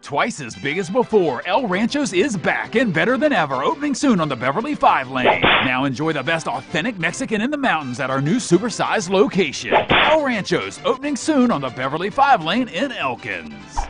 Twice as big as before, El Ranchos is back and better than ever, opening soon on the Beverly 5 lane. Now enjoy the best authentic Mexican in the mountains at our new supersized location. El Ranchos, opening soon on the Beverly 5 lane in Elkins.